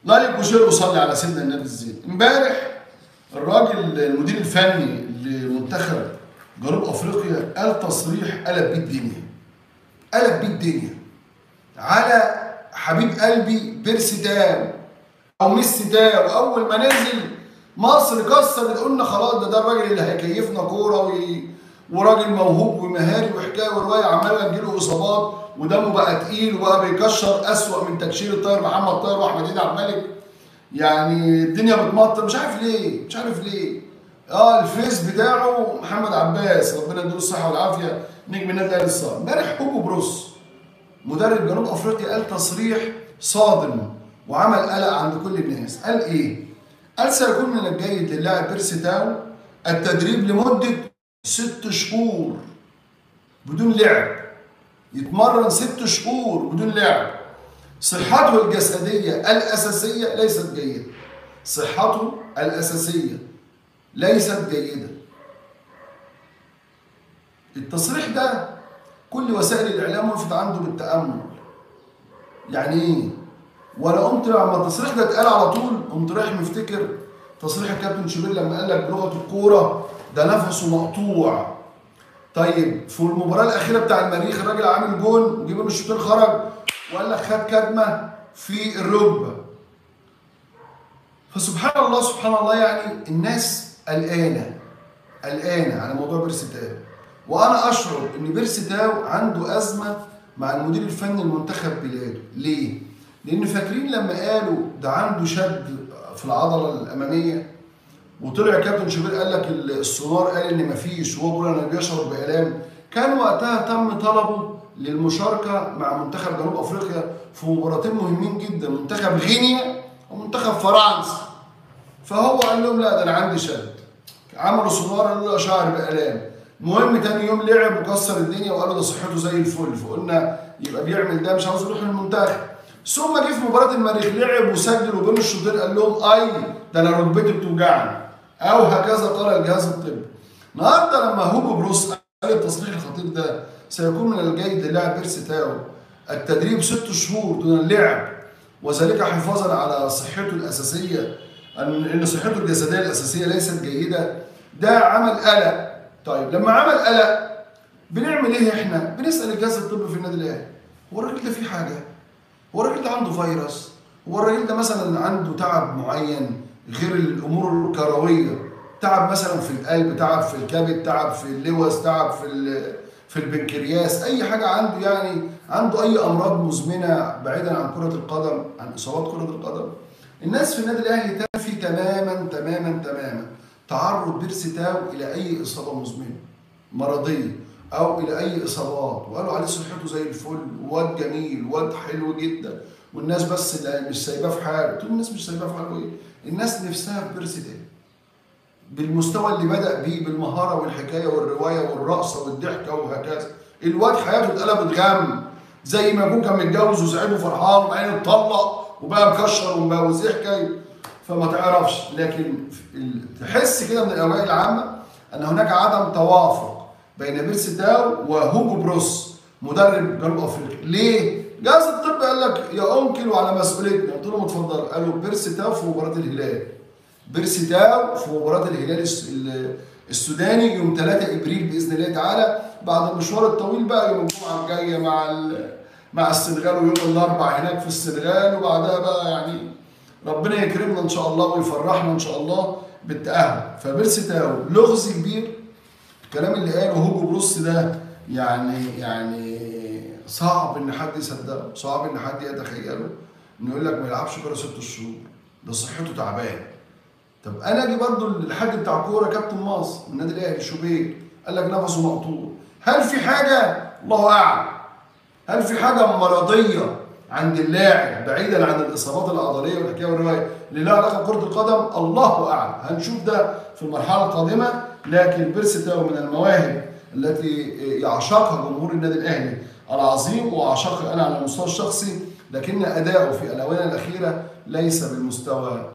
لايك وشير وصلي على سيدنا النبي الزين. امبارح الراجل المدير الفني لمنتخب جنوب افريقيا قال تصريح قلب بيه الدنيا، قلب بيه الدنيا على حبيب قلبي بيرسي تاو او ميسي تاو. اول ما نزل مصر كسرت، قلنا خلاص ده الراجل اللي هيكيفنا كوره وراجل موهوب ومهاري وحكايه وروايه، عماله تجيله اصابات ودمه بقى تقيل وبقى بيكشر اسوأ من تكشير الطاهر محمد طاهر واحمد عيد عبد الملك. يعني الدنيا بتمطر، مش عارف ليه، مش عارف ليه. الفيس بتاعه محمد عباس ربنا يديله الصحه والعافيه، نجم النادي الاهلي الصاعد. امبارح هوجو بروس مدرب جنوب افريقيا قال تصريح صادم وعمل قلق عند كل الناس. قال ايه؟ قال سيكون من الجيد للاعب بيرسي تاو التدريب لمده 6 شهور بدون لعب، يتمرن 6 شهور بدون لعب. صحته الجسديه الاساسيه ليست جيده، صحته الاساسيه ليست جيده. التصريح ده كل وسائل الاعلام وقفت عنده بالتامل. يعني ايه؟ ولا قمت لما التصريح ده اتقال على طول قمت رايح مفتكر تصريح الكابتن شوبير لما قال لك بلغه الكوره ده نفسه مقطوع. طيب في المباراه الاخيره بتاع المريخ الراجل عامل جون وجيبوا الشوطين خرج وقال لك خد كدمه في الركبه. فسبحان الله سبحان الله، يعني الناس قلقانه على موضوع بيرسي تاو. وانا اشعر ان بيرسي تاو عنده ازمه مع المدير الفني لمنتخب بلاده. ليه؟ لان فاكرين لما قالوا ده عنده شد في العضله الاماميه، وطلع كابتن شوبير قال لك السونار قال ان مفيش، وهو بيقول انا بيشعر بالام. كان وقتها تم طلبه للمشاركه مع منتخب جنوب افريقيا في مباراتين مهمين جدا، منتخب غينيا ومنتخب فرنسا. فهو قال لهم لا ده انا عندي شد، عملوا سونار قالوا له شعر بالام. المهم تاني يوم لعب وكسر الدنيا وقالوا ده صحته زي الفل، فقلنا يبقى بيعمل ده مش عاوز يروح للمنتخب. ثم جه في مباراه المريخ لعب وسجل وبين الشوطين قال لهم اي ده انا ركبتي بتوجعني، او هكذا قال الجهاز الطبي. النهارده لما هوجو بروس قال التصريح الخطير ده سيكون من الجيد للاعب بيرسي تاو التدريب 6 شهور دون اللعب، وذلك حفاظا على صحته الاساسيه، ان صحته الجسديه الاساسيه ليست جيده، ده عمل قلق. طيب لما عمل قلق بنعمل ايه احنا؟ بنسال الجهاز الطبي في النادي الاهلي، هو الراجل ده فيه حاجه؟ هو الراجل ده عنده فيروس؟ هو الراجل ده مثلا عنده تعب معين غير الامور الكرويه؟ تعب مثلا في القلب، تعب في الكبد، تعب في اللوز، تعب في البنكرياس، اي حاجه عنده، يعني عنده اي امراض مزمنه بعيدا عن كره القدم، عن اصابات كره القدم. الناس في النادي الاهلي تنفي تماما تماما تماما تعرض بيرسي تاو الى اي اصابه مزمنه مرضيه او الى اي اصابات، وقالوا عليه صحته زي الفل، واد جميل، واد حلو جدا، والناس بس اللي مش سايباه في حاله. تقول الناس مش سايباه في حاله ايه؟ الناس نفسها في بيرسي تاو بالمستوى اللي بدأ بيه، بالمهاره والحكايه والروايه والرقصه والضحكه وهكذا. الواد حياته اتقلبت غم، زي ما يكون كان متجوز وسعيد وفرحان وبعدين اتطلق وبقى مكشر ومبوز، ايه حكايه؟ فما تعرفش. لكن تحس كده من الاوائل العامه ان هناك عدم توافق بين بيرسي تاو وهوجو بروس مدرب جنوب افريقيا. ليه؟ جهاز الطب قال لك يا انكل وعلى مسؤوليتنا. قلت لهم اتفضل. قالوا بيرسي تاو في مباراه الهلال، بيرسي تاو في مباراه الهلال السوداني يوم 3 ابريل باذن الله تعالى، بعد المشوار الطويل بقى يوم الجمعه الجايه مع السنغال، ويوم الاربعاء هناك في السنغال، وبعدها بقى يعني ربنا يكرمنا ان شاء الله ويفرحنا ان شاء الله بالتاهل. فبيرسي تاو لغز كبير. الكلام اللي قاله هوجو بروس ده يعني صعب ان حد يصدقه، صعب ان حد يتخيله، انه يقول لك ما يلعبش كوره 6 شهور، ده صحته تعبان. طب انا اجي برضه للحاج بتاع كوره كابتن مصر من النادي الاهلي شوبير قال لك نفسه مقطوع. هل في حاجه؟ الله اعلم. هل في حاجه مرضيه عند اللاعب بعيدا عن الاصابات العضليه والحكايه والروايه اللي لها علاقه بكره القدم؟ الله اعلم. هنشوف ده في المرحله القادمه. لكن بيرسي تاو من المواهب التي يعشقها جمهور النادي الاهلي العظيم، واعشقها انا على المستوى الشخصي، لكن اداؤه في الاونه الاخيره ليس بالمستوى